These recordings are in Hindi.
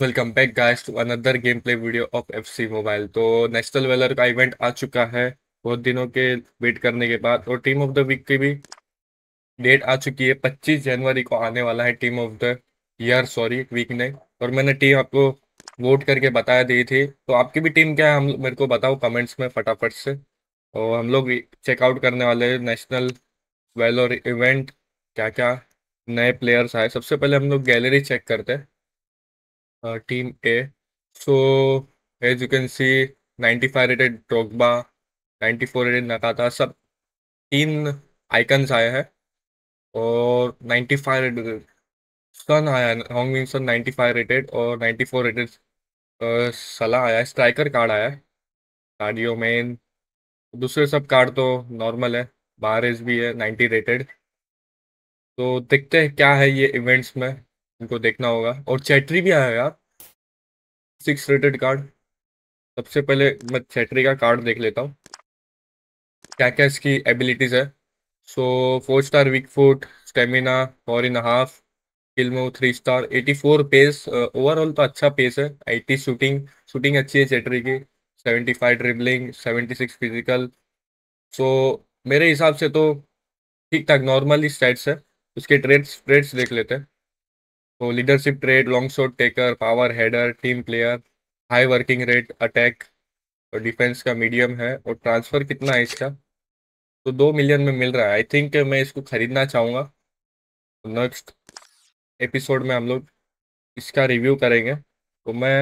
Welcome back guys to another game play video of FC mobile. तो नेशनल वेलर का इवेंट आ चुका है बहुत दिनों के वेट करने के बाद, और टीम ऑफ द वीक की भी डेट आ चुकी है। 25 जनवरी को आने वाला है team of the year, sorry week नहीं। और मैंने टीम आपको वोट करके बताया दी थी, तो आपकी भी टीम क्या है हम मेरे को बताओ कमेंट्स में फटाफट से। और हम लोग चेकआउट करने वाले हैं नेशनल वेलर इवेंट, क्या क्या नए प्लेयर्स आए। सबसे पहले हम लोग गैलरी चेक करते हैं। Team A, so as you can see 95 rated Drogba, 94 rated Nakata, सब तीन आइकन्स आए हैं। और 95 रेटेड सन आया है, हॉन्गमिन सन 95 रेटेड, और 94 रेटेड सला आया है। स्ट्राइकर कार्ड आया है, कार्डियो मैन। दूसरे सब कार्ड तो नॉर्मल है। बारेज भी है 90 रेटेड। तो देखते हैं क्या है ये इवेंट्स में, इनको देखना होगा। और चैटरी भी आया है यार, 6 रेटेड कार्ड। सबसे पहले मैं चैटरी का कार्ड देख लेता हूँ, क्या क्या इसकी एबिलिटीज है। So 4 star weak foot, stamina 4.5, skill move 3 star, 84 pace. Overall तो अच्छा पेस है। 80 शूटिंग, शूटिंग अच्छी है चैटरी की। 75 ड्रिबलिंग, 76 फिजिकल। सो मेरे हिसाब से तो ठीक ठाक नॉर्मल ही स्टैट्स है। उसके ट्रेड्स ट्रेड्स देख लेते हैं। तो leadership trait, long shot taker, power header, team player, high working rate, attack और डिफेंस का मीडियम है। और ट्रांसफर कितना है इसका, तो 2 मिलियन में मिल रहा है। आई थिंक मैं इसको खरीदना चाहूँगा। नेक्स्ट एपिसोड में हम लोग इसका रिव्यू करेंगे। तो मैं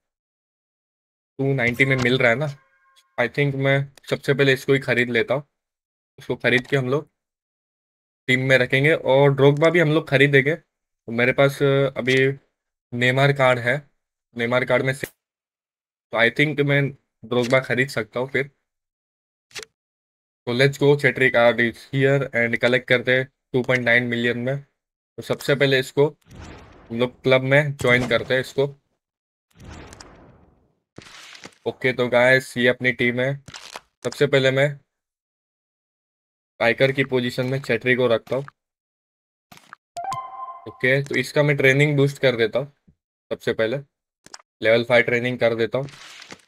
290 में मिल रहा है ना, आई थिंक मैं सबसे पहले इसको ही खरीद लेता हूँ। इसको खरीद के हम लोग टीम में रखेंगे, और ड्रोग्बा भी हम लोग खरीदेंगे। तो मेरे पास अभी नेमार कार्ड है। नेमार कार्ड में से तो आई थिंक मैं ड्रोग्बा खरीद सकता हूँ फिर। तो let's go, Chhetri card is here and collect करते हैं 2.9 मिलियन में। तो सबसे पहले इसको हम लोग क्लब में ज्वाइन करते हैं इसको। ओके, तो गाइस ये अपनी टीम है। सबसे पहले मैं स्ट्राइकर की पोजीशन में चैटरी को रखता हूँ। ओके, तो इसका मैं ट्रेनिंग बूस्ट कर देता हूँ। सबसे पहले लेवल 5 ट्रेनिंग कर देता हूँ।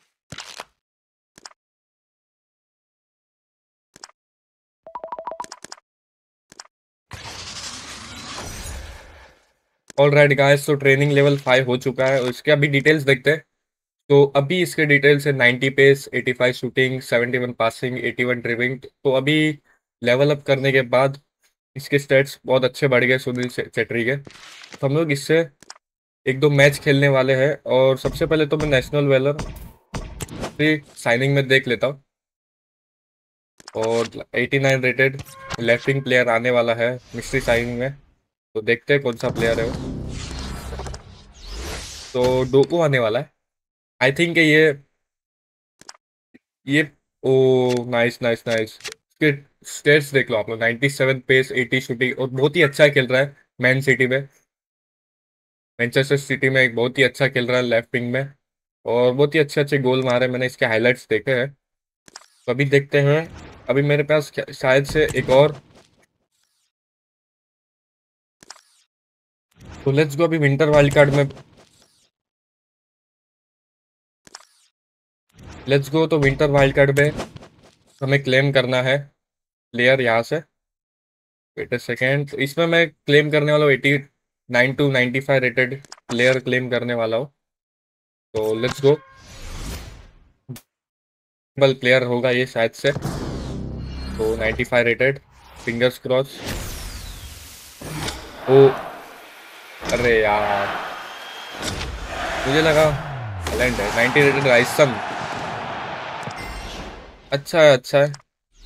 ऑल राइट गाइस, तो ट्रेनिंग लेवल 5 हो चुका है, और इसके अभी डिटेल्स देखते हैं। तो अभी इसके डिटेल्स है 90 पेस, 85 शूटिंग, 71 पासिंग, 81 ड्रिविंग। तो अभी लेवल अप करने के बाद इसके स्टेट्स बहुत अच्छे बढ़ गए सुनील चेट्री के। तो हम लोग इससे एक दो मैच खेलने वाले हैं। और सबसे पहले तो मैं नेशनल वेलर साइनिंग में देख लेता हूँ। और 89 रेटेड लेफ्टिंग प्लेयर आने वाला है मिस्ट्री साइनिंग में। तो देखते हैं कौन सा प्लेयर है वो। तो डोको आने वाला है, आई थिंक ये ओ, नाइस नाइस नाइस। इसके स्टेट्स देख लो आप लोग, 97 पेस, 80 शूटिंग, और बहुत ही अच्छा खेल रहा है मैन सिटी में। मैनचेस्टर सिटी में एक बहुत ही अच्छा खेल रहा है लेफ्ट विंग में। और बहुत ही अच्छे अच्छे गोल मारे, मैंने इसके हाइलाइट्स देखे हैं। तो अभी देखते हैं। अभी मेरे पास शायद से एक और। तो लेट्स गो, अभी विंटर वाइल्ड कार्ड में लेट्स गो। तो विंटर वाइल्ड कार्ड में हमें क्लेम करना है प्लेयर यहाँ से। वेट अ सेकेंड, तो इसमें मैं क्लेम करने वाला हूँ 89 to 95 रेटेड प्लेयर क्लेम करने वाला हूँ। तो लेट्स गो, बल प्लेयर होगा ये शायद से। तो 95 रेटेड, फिंगर्स क्रॉस। ओ, अरे यार, मुझे लगा हॉलैंड है। 90 रेटेड राइसन, अच्छा है अच्छा है।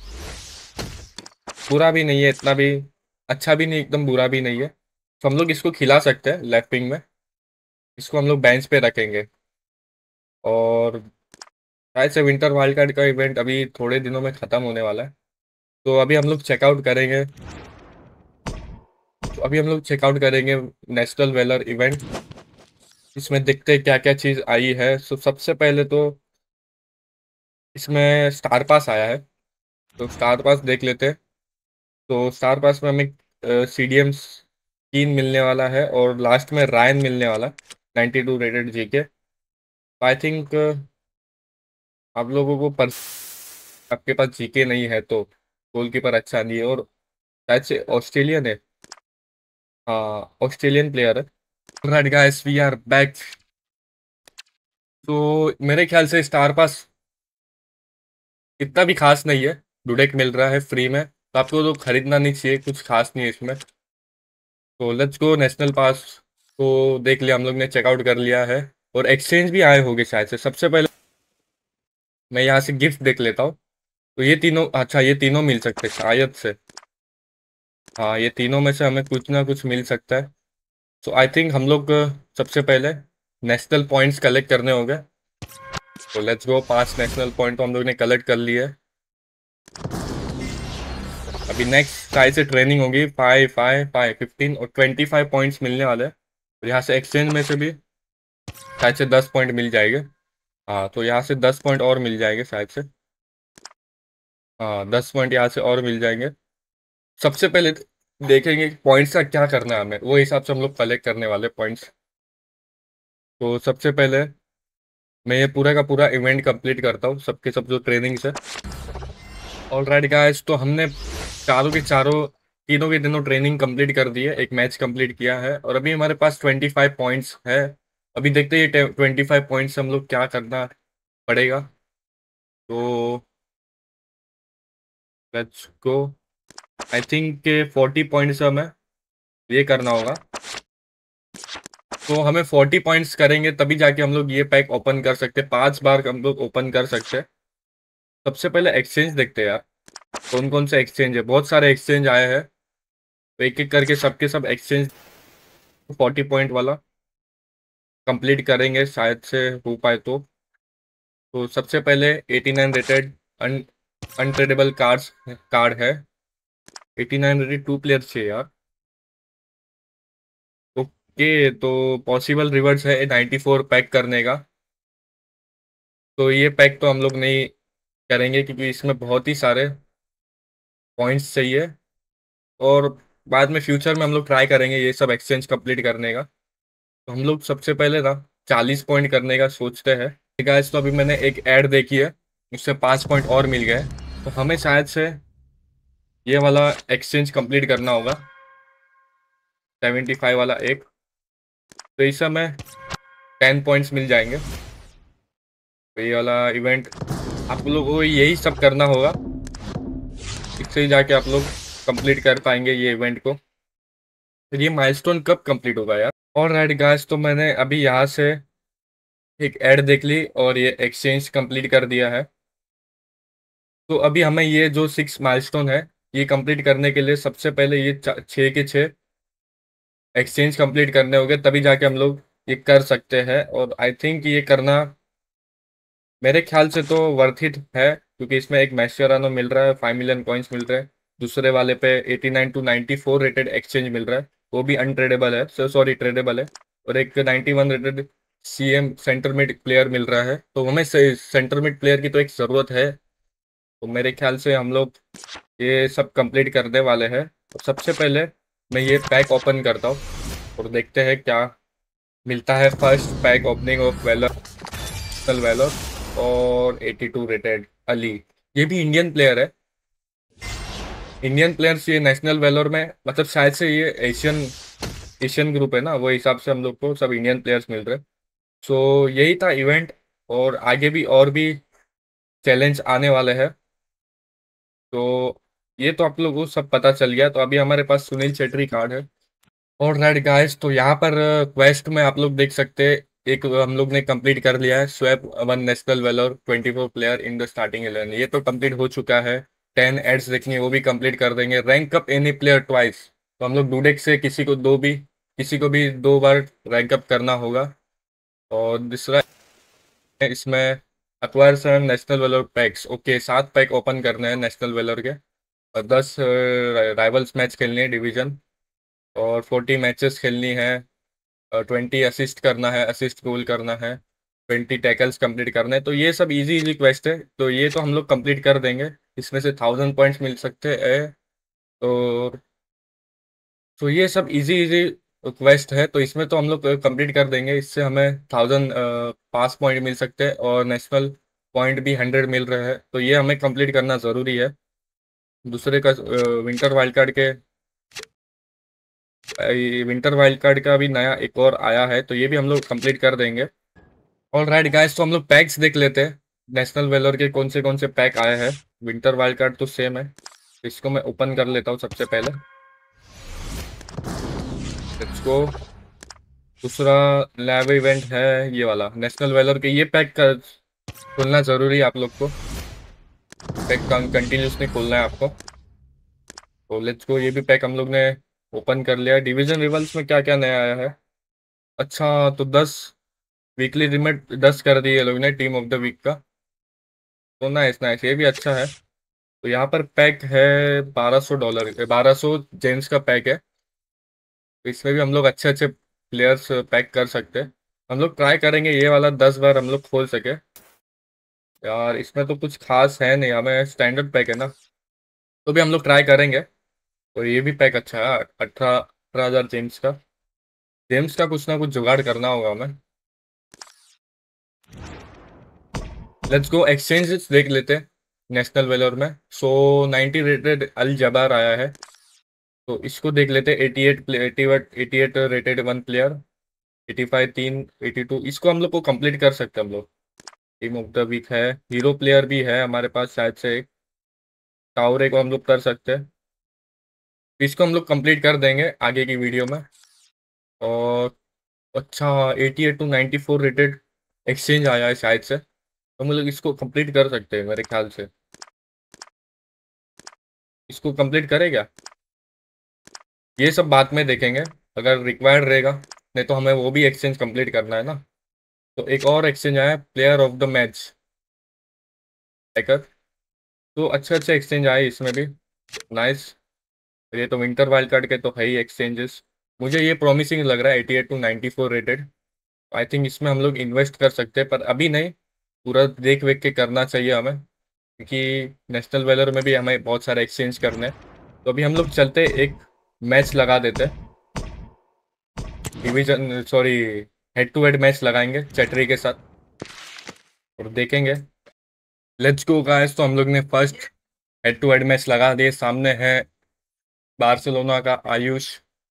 बुरा भी नहीं है इतना भी, अच्छा भी नहीं एकदम बुरा भी नहीं है। तो हम लोग इसको खिला सकते हैं लेफ्ट विंग में। इसको हम लोग बेंच पे रखेंगे। और शायद से विंटर वाइल्ड कार्ड का इवेंट अभी थोड़े दिनों में ख़त्म होने वाला है। तो अभी हम लोग चेकआउट करेंगे। National valour event. इसमें देखते हैं क्या क्या चीज़ आई है। सो सबसे पहले तो इसमें स्टार पास आया है। तो स्टार पास देख लेते हैं। तो स्टार पास में हमें CDM कीन मिलने वाला है, और लास्ट में रायन मिलने वाला है। 92 रेटेड जीके। आई थिंक आप लोगों को आपके पास जीके नहीं है तो गोलकीपर अच्छा नहीं है, और शायद से ऑस्ट्रेलियन है। हाँ, ऑस्ट्रेलियन प्लेयर है। Right guys, we are back. तो मेरे ख्याल से स्टार पास इतना भी खास नहीं है। डुडेक मिल रहा है फ्री में, तो आपको तो खरीदना नहीं चाहिए, कुछ खास नहीं है इसमें। तो लेट्स गो नेशनल पास। तो देख लिया हम लोग ने, चेकआउट कर लिया है। और एक्सचेंज भी आए होंगे शायद से। सबसे पहले मैं यहाँ से गिफ्ट देख लेता हूँ। तो ये तीनों, अच्छा ये तीनों मिल सकते हैं शायद से। हाँ, ये तीनों में से हमें कुछ ना कुछ मिल सकता है। सो आई थिंक हम लोग सबसे पहले नेशनल पॉइंट्स कलेक्ट करने होंगे। तो लेट्स गो, 5 नेशनल पॉइंट तो हम लोग ने कलेक्ट कर लिए। अभी नेक्स्ट शायद से ट्रेनिंग होगी। 5 5 5 15 और 25 पॉइंट्स मिलने वाले हैं। और यहाँ से एक्सचेंज में से भी शायद से 10 पॉइंट मिल जाएंगे। हाँ, तो यहाँ से 10 पॉइंट और मिल जाएंगे शायद से। हाँ, 10 पॉइंट यहाँ से और मिल जाएंगे। सबसे पहले देखेंगे पॉइंट्स का क्या करना है हमें, वो हिसाब से हम लोग कलेक्ट करने वाले पॉइंट्स। तो सबसे पहले मैं ये पूरा का पूरा इवेंट कंप्लीट करता हूँ, सबके सब जो ट्रेनिंग्स है। ऑलराइट गाइस, तो हमने चारों के चारों, तीनों के तीनों ट्रेनिंग कंप्लीट कर दी है, एक मैच कंप्लीट किया है, और अभी हमारे पास 25 पॉइंट्स है। अभी देखते हैं ये 25 पॉइंट्स हम लोग क्या करना पड़ेगा। तो let's go. I think 40 points हमें ये करना होगा। तो हमें 40 पॉइंट्स करेंगे तभी जाके हम लोग ये पैक ओपन कर सकते हैं, 5 बार हम लोग ओपन कर सकते हैं। सबसे पहले एक्सचेंज देखते हैं यार, कौन कौन से एक्सचेंज है। बहुत सारे एक्सचेंज आए हैं, तो एक एक करके सबके सब एक्सचेंज 40 पॉइंट वाला कंप्लीट करेंगे शायद से हो पाए तो सबसे पहले 89 रेटेड अनट्रेडेबल कार्ड है। 89 रेटेड 2 प्लेयर चाहिए यार। ओके, तो पॉसिबल रिवर्स है 94 पैक करने का। तो ये पैक तो हम लोग नहीं करेंगे, क्योंकि इसमें बहुत ही सारे पॉइंट्स चाहिए। और बाद में फ्यूचर में हम लोग ट्राई करेंगे ये सब एक्सचेंज कंप्लीट करने का। तो हम लोग सबसे पहले ना 40 पॉइंट करने का सोचते हैं। गाइस, तो अभी मैंने एक ऐड देखी है, उससे 5 पॉइंट और मिल गए। तो हमें शायद से ये वाला एक्सचेंज कंप्लीट करना होगा, 75 वाला एक। तो इस समय 10 पॉइंट्स मिल जाएंगे। तो ये वाला इवेंट आप लोगों को यही सब करना होगा, इससे ही जाके आप लोग कंप्लीट कर पाएंगे ये इवेंट को। तो ये माइलस्टोन कब कंप्लीट होगा यार। और राइट गाइस, तो मैंने अभी यहाँ से एक ऐड देख ली और ये एक्सचेंज कंप्लीट कर दिया है। तो अभी हमें ये जो 6 माइलस्टोन है, ये कंप्लीट करने के लिए सबसे पहले ये 6 के 6 एक्सचेंज कंप्लीट करने होंगे, तभी जाके हम लोग ये कर सकते हैं। और आई थिंक ये करना मेरे ख्याल से तो वर्थ इट है, क्योंकि इसमें एक मैस्चरानो मिल रहा है, 5 मिलियन कॉइन्स मिल रहे हैं। दूसरे वाले पे 89 टू 94 रेटेड एक्सचेंज मिल रहा है, वो भी अनट्रेडेबल है, सॉरी ट्रेडेबल है। और एक 91 rated CM centre mid player मिल रहा है। तो हमें सेंटर मिड प्लेयर की तो एक ज़रूरत है। तो मेरे ख्याल से हम लोग ये सब कंप्लीट करने वाले हैं। तो सबसे पहले मैं ये पैक ओपन करता हूँ और देखते हैं क्या मिलता है। First pack opening of valour और 82 रेटेड अली। ये भी इंडियन प्लेयर है। इंडियन प्लेयर्स ये नेशनल वेलोर में, मतलब शायद से ये एशियन एशियन ग्रुप है ना, वो हिसाब से हम लोग को सब इंडियन प्लेयर्स मिल रहे हैं। सो यही था इवेंट, और आगे भी और भी चैलेंज आने वाले हैं। तो ये तो आप लोगों को सब पता चल गया। तो अभी हमारे पास सुनील छेत्री कार्ड है। और राइट गाइस, तो यहाँ पर क्वेस्ट में आप लोग देख सकते हैं, एक हम लोग ने कंप्लीट कर लिया है, swap 1 national valour 24 player in the starting 11। ये तो कंप्लीट हो चुका है। 10 एड्स देखनी है, वो भी कंप्लीट कर देंगे। Rank up any player twice, तो हम लोग डूडेक से किसी को भी 2 बार रैंक अप करना होगा। और दूसरा इसमें acquire 7 national valour packs. Okay, 7 pack open करने हैं नेशनल वेलोर के, और 10 राइवल्स मैच खेलने हैं डिवीजन, और 40 मैचेस खेलनी है, 20 असिस्ट करना है, असिस्ट गोल करना है, 20 टैकल्स कंप्लीट करना है। तो ये सब इजी इजी क्वेस्ट है, तो ये तो हम लोग कंप्लीट कर देंगे। इसमें से 1000 पॉइंट्स मिल सकते हैं। तो ये सब इजी इजी क्वेस्ट है, तो इसमें तो हम लोग कंप्लीट कर देंगे। इससे हमें 1000 पास पॉइंट मिल सकते हैं और नेशनल पॉइंट भी 100 मिल रहे हैं, तो ये हमें कंप्लीट करना ज़रूरी है। दूसरे का विंटर वाइल्ड कार्ड के विंटर वाइल्ड कार्ड का भी नया एक और आया है, तो ये भी हम लोग कंप्लीट कर देंगे। ऑल राइट गाइस, तो हम लोग पैक्स देख लेते हैं नेशनल वेलर के कौन से पैक आए हैं। विंटर वाइल्ड कार्ड तो सेम है, इसको मैं ओपन कर लेता हूँ सबसे पहले। Let's go. दूसरा लैब इवेंट है ये वाला नेशनल वेलर के, ये पैक कर खोलना जरूरी है आप लोग को। पैक कंटिन्यूसली खोलना है आपको। तो लेट्स गो, ये भी पैक हम लोग ने ओपन कर लिया। डिवीजन रिवल्स में क्या क्या नया आया है? अच्छा, तो 10 वीकली लिमिट 10 कर दी है लोग ने टीम ऑफ द वीक का। तो नाइस नाइस, ये भी अच्छा है। तो यहाँ पर पैक है $1200, 1200 जेम्स का पैक है। तो इसमें भी हम लोग अच्छे अच्छे प्लेयर्स पैक कर सकते हैं। हम लोग ट्राई करेंगे ये वाला 10 बार हम लोग खोल सके। यार इसमें तो कुछ खास है नहीं, हमें स्टैंडर्ड पैक है ना, तो भी हम लोग ट्राई करेंगे। और ये भी पैक अच्छा है, 18,000 जेम्स का। जेम्स का कुछ ना कुछ जुगाड़ करना होगा हमें। लेट्स गो, एक्सचेंजेस देख लेते हैं नेशनल वेलर में। सो 90 रेटेड अल जबार आया है, तो इसको देख लेते हैं। 88 रेटेड वन प्लेयर, 85 3, 82, इसको हम लोग को कंप्लीट कर सकते हैं हम लोग। टीम ऑफ द वीक है, हीरो प्लेयर भी है हमारे पास शायद से एक। टावरे को हम लोग कर सकते हैं, इसको हम लोग कंप्लीट कर देंगे आगे की वीडियो में। और अच्छा, 88 टू 94 रेटेड एक्सचेंज आया है शायद से, तो हम लोग इसको कंप्लीट कर सकते हैं मेरे ख्याल से। इसको कंप्लीट करे क्या? ये सब बाद में देखेंगे अगर रिक्वायर्ड रहेगा, नहीं तो हमें वो भी एक्सचेंज कंप्लीट करना है ना। तो एक और एक्सचेंज आया, player of the match hacker. तो अच्छे अच्छे एक्सचेंज आए इसमें भी, नाइस। ये तो विंटर वाइल्ड कार्ड के तो है ही एक्सचेंजेस। मुझे ये प्रॉमिसिंग लग रहा है, 88 टू 94 रेटेड। आई थिंक इसमें हम लोग इन्वेस्ट कर सकते हैं, पर अभी नहीं, पूरा देख वेख के करना चाहिए हमें, क्योंकि नेशनल वेलर में भी हमें बहुत सारे एक्सचेंज करने हैं। तो अभी हम लोग चलते एक मैच लगा देते हैं, division sorry head to head match लगाएंगे चैटरी के साथ और देखेंगे। लेट्स गो गाइस, तो हम लोग ने first head to head match लगा दिए। सामने है बार्सिलोना का आयुष,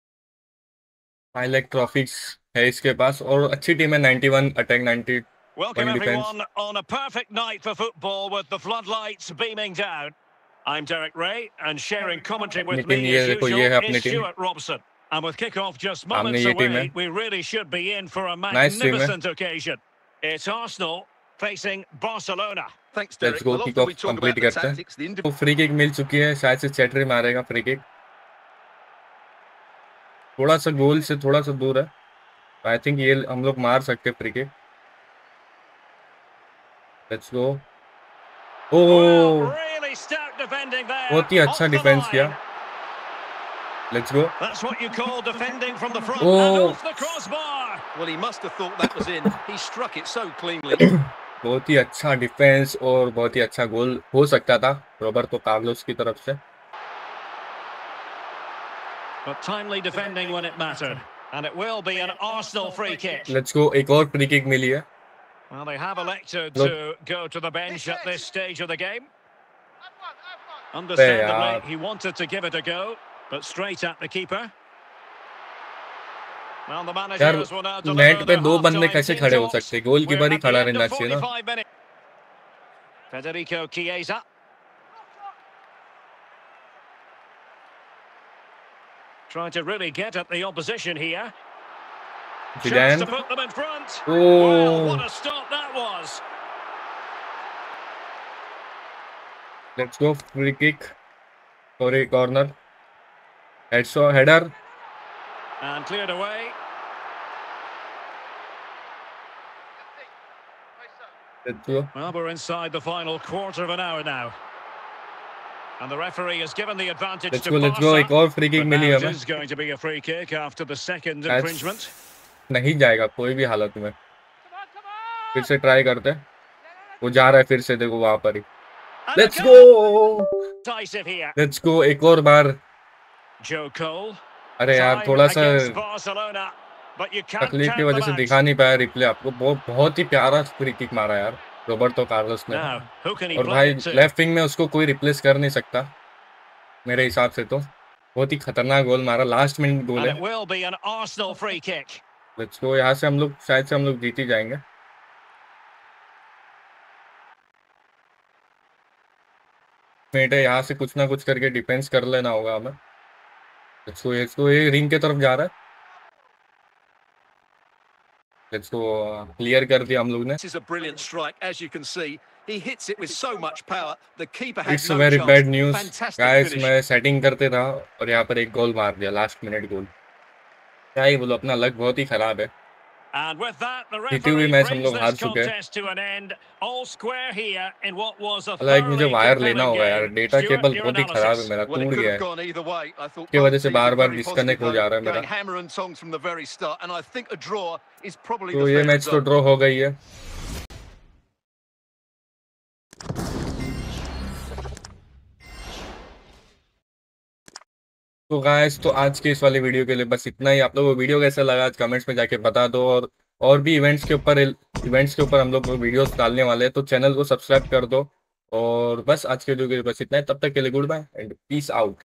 5 लाख ट्रॉफीज है इसके पास और अच्छी टीम है। 91 attack, 91 Welcome defence. everyone on a perfect night for football with the floodlights beaming down. I'm Derek Ray and sharing commentary with लेकिन me ये as देखो, ये usual है अपनी is team, Stuart Robson. And with kick-off just सामने moments ये टीम है, away, we really should be in for a nice team है। magnificent occasion. It's Arsenal facing Barcelona. Thanks, let's Derek. Go, Well, kick often we off talk complete about the करते हैं। tactics, the तो फ्री किक मिल चुकी है, शायद से चैटरी मारेगा फ्री किक। थोड़ा सा गोल से थोड़ा सा दूर है, आई थिंक ये हम लोग मार सकते हैं free kick. Let's go. Oh, Well, really stout defending there. बहुत ही अच्छा Off the डिफेंस किया। line. Let's go. That's what you call defending from the front oh, and off the crossbar. Well, he must have thought that was in. He struck it so cleanly. बहुत ही अच्छा डिफेंस और बहुत ही अच्छा गोल हो सकता था रॉबर्टो कार्लोस की तरफ से। But timely defending when it mattered. And it will be an Arsenal free kick. Let's go, एक और फ्री किक मिली है। Well, they have elected Look. to go to the bench at this stage of the game. यार। Understandably, he wanted to give it a go, but straight at the keeper. Well, the यार managers will now net deliver पे their दो बंदे half-time कैसे team खड़े हो talks. सकते? गोलकीपर We're ही at the खड़ा end रहना of चाहिए ना। 45 minutes. Federico Chiesa. Trying to really get at the opposition here. Chance Zidane. to put them in front. Oh, Well, what a stop that was. Let's go, free kick, sorry corner, header. And cleared away. Let's go. Well, we're inside the final quarter of an hour now. And the referee has given the advantage let's to go, let's go, Barca. एक और फ्री किक But मिली now it हमें। is going to be a free kick after the second शायद infringement. नहीं जाएगा कोई भी हालत में। फिर से ट्राई करते हैं, वो जा रहा है फिर से, देखो वहां पर ही। And a let's goal! Go, Decisive here. Let's go, एक और बार। Joe Cole. अरे यार Time थोड़ा सा against Barcelona, but you can't तकलीफ की count वजह them से out. दिखा नहीं पाया रिप्ले आपको। बहुत ही प्यारा फ्री किक मारा यार रोबर्टो कार्लोस ने। Now, who can he और play भाई it to? लेफ्ट विंग में उसको कोई रिप्लेस कर नहीं सकता मेरे हिसाब से। तो बहुत ही खतरनाक गोल मारा, लास्ट मिनट गोल And है। it will be an Arsenal free kick. Let's go, यहाँ से हम लोग शायद से हम लोग जीत ही जाएंगे। मिनट है, यहाँ से कुछ ना कुछ करके डिफेंस कर लेना होगा हमें। लेट्स गो, ये रिंग के तरफ जा रहा है। लेट्स गो, क्लियर कर दिया हम लोग ने। This is a brilliant strike, as you can see. He hits it with so much power. The keeper had it's no very chance. Bad news Fantastic guys, finish. मैं सेटिंग करते रहा और यहाँ पर एक गोल मार दिया, लास्ट मिनट गोल। क्या ही बोलो, अपना लक बहुत ही खराब है। And with that, the जीती हुई referee मैच हम brings लोग हार this चुके हैं। contest to an end. All square here in what was a like मुझे thoroughly वायर लेना compelling होगा यार, game. Data Stuart, cable your बहुत ही खराब है analysis. मेरा, Well, it टूट could गया have है। gone either way. I thought इसकी वजह both से teams बार were बार very positive, डिस्कनेक्ट हो though, जा रहा है मेरा। going hammer and tongs from the very start, and I think a draw is probably तो the ये fair मैच तो result. ड्रॉ हो गई है। तो गाइस, तो आज के इस वाली वीडियो के लिए बस इतना ही। आप लोगों को वीडियो कैसा लगा आज कमेंट्स में जाके बता दो। और भी इवेंट्स के ऊपर हम लोग वीडियोस डालने वाले हैं, तो चैनल को सब्सक्राइब कर दो। और बस आज के वीडियो के लिए बस इतना है। तब तक के लिए goodbye and peace out.